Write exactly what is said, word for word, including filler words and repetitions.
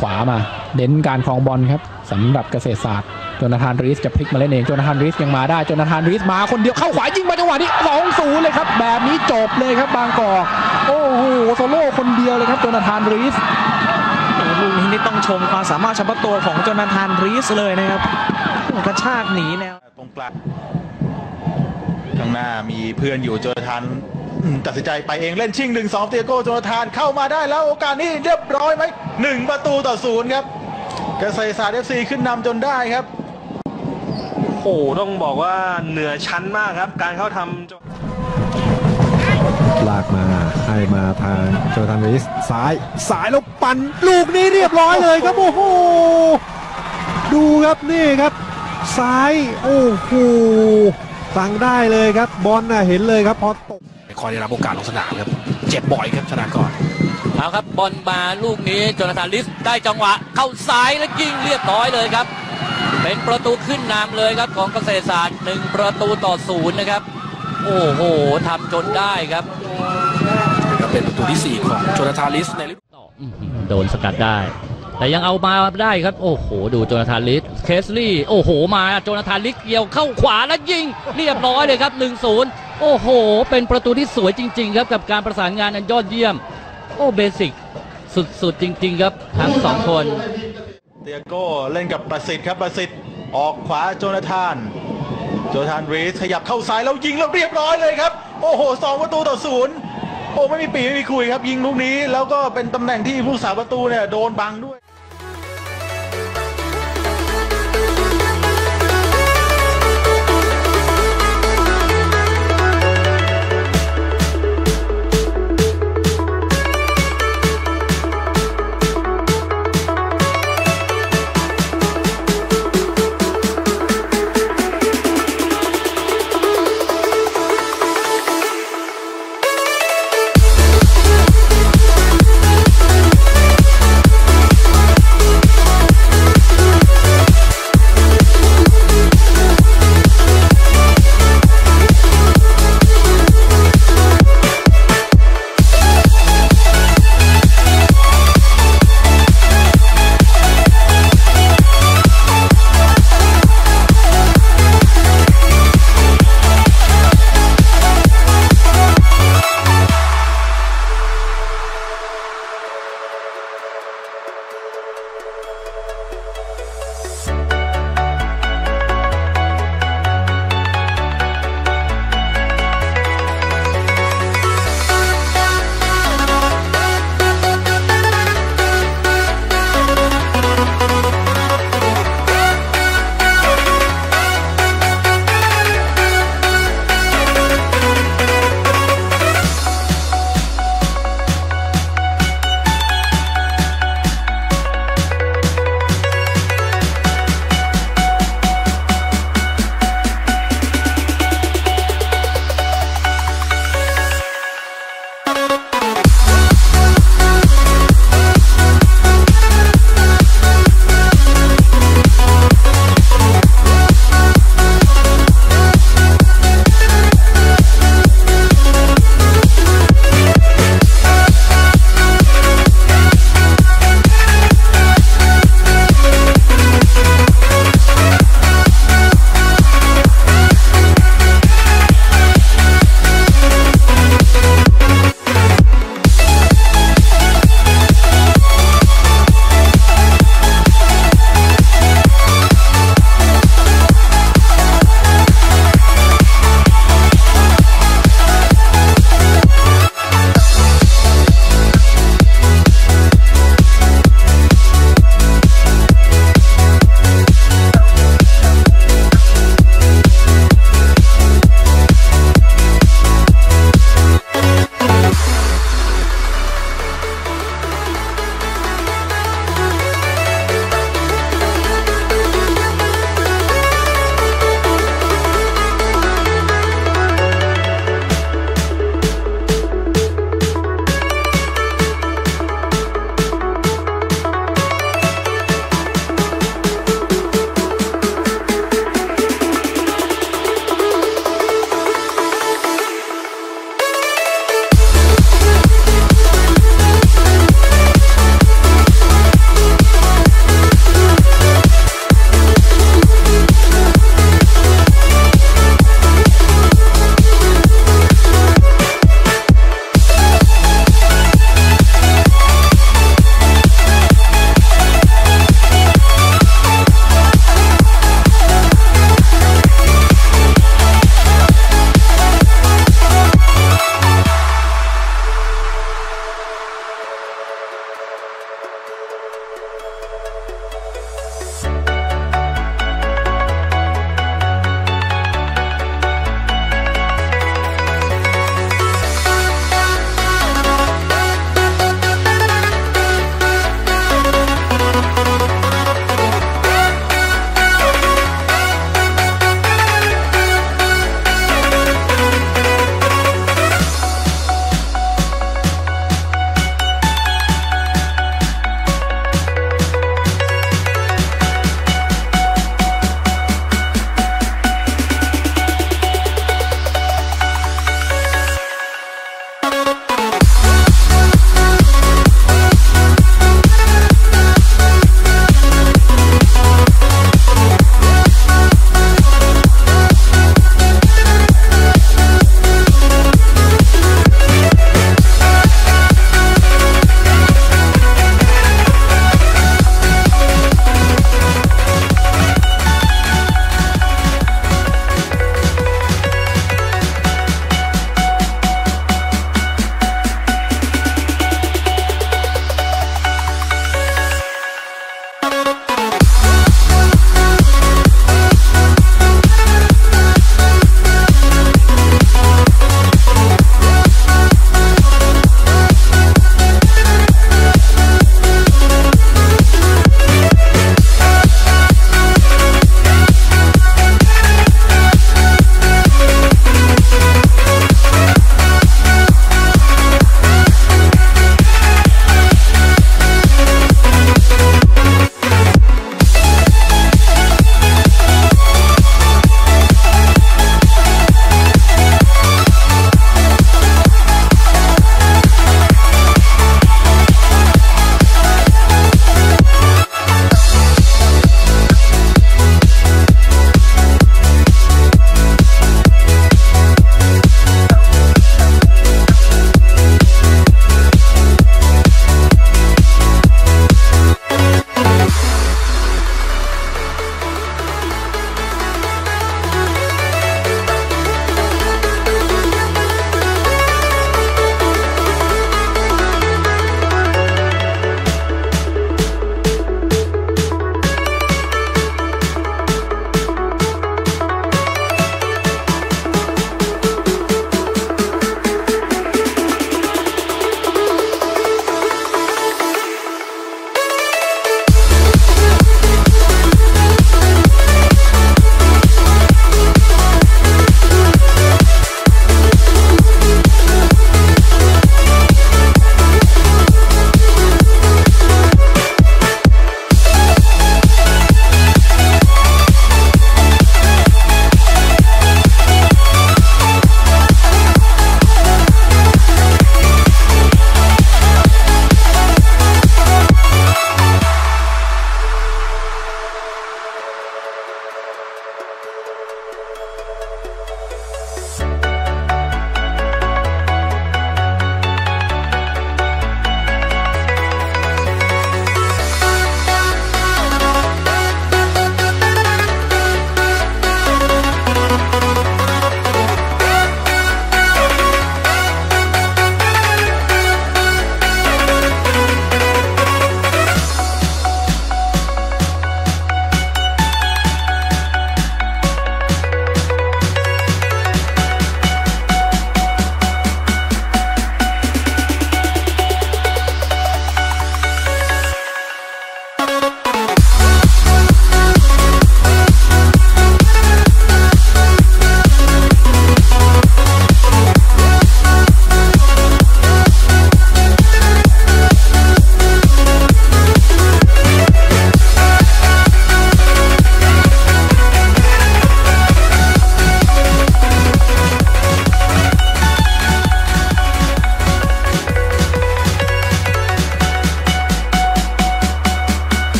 ขวามาเน้นการครองบอลครับสำหรับเกษตรศาสตร์โจนาธานรีสจะพลิกมาเล่นเองโจนาธานรีสยังมาได้โจนาธานรีสมาคนเดียวเข้าขวายิงมาจังหวะนี้ สองศูนย์ เลยครับแบบนี้จบเลยครับบางกอกโอ้โหโซโล่คนเดียวเลยครับโจนาธานรีสลูกนี้นี่ต้องชมความสามารถเฉพาะตัวของโจนาธานรีสเลยนะครับกระชากหนีแนวตรงกลางข้างหน้ามีเพื่อนอยู่โจนาธานตัดสินใจไปเองเล่นชิง หนึ่งสอง เตียโก้โจนาธานเข้ามาได้แล้วโอกาสนี้เรียบร้อยไหมหนึ่งประตูต่อศูนย์ครับเกษตรศาสตร์ เอฟ ซี ขึ้นนำจนได้ครับโอ้ต้องบอกว่าเหนือชั้นมากครับการเข้าทำลากมาให้มาทางโจนาธานรีสซ้ายสายแล้วปั่นลูกนี้เรียบร้อยเลยครับโอ้โหดูครับนี่ครับซ้ายโอ้โหสั่งได้เลยครับบอลน่ะเห็นเลยครับพอตกคอยได้รับโอกาสลงสนามครับเจ็บบ่อยครับชนะก่อนเอาครับบอลมาลูกนี้โจนาธานรีสได้จังหวะเข้าซ้ายและยิงเรียบร้อยเลยครับเป็นประตูขึ้นนำเลยครับของเกษตรศาสตร์หนึ่งประตูต่อศูนย์นะครับโอ้โหทำจนได้ครับก็เป็นประตูที่สี่ของโจนาธานรีสในฤดูกาลโดนสกัดได้แต่ยังเอามาได้ครับโอ้โหดูโจนาธานรีสเคสลี่โอ้โหมาโจนาธานรีสเกี่ยวเข้าขวาและยิงเรียบร้อยเลยครับ หนึ่งศูนย์ โอ้โหเป็นประตูที่สวยจริงๆครับกับการประสานงานอันยอดเยี่ยมโอ้เบสิกสุดๆจริงๆครับทั้งสองคนเตียโก้เล่นกับประสิทธิ์ครับประสิทธิ์ออกขวาโจนาธานโจนาธานรีสขยับเข้าซ้ายแล้วยิงแล้วเรียบร้อยเลยครับโอ้โหสองประตูต่อศูนย์โอ้ไม่มีปีไม่มีคุยครับยิงลูกนี้แล้วก็เป็นตำแหน่งที่ผู้สาประตูเนี่ยโดนบังด้วย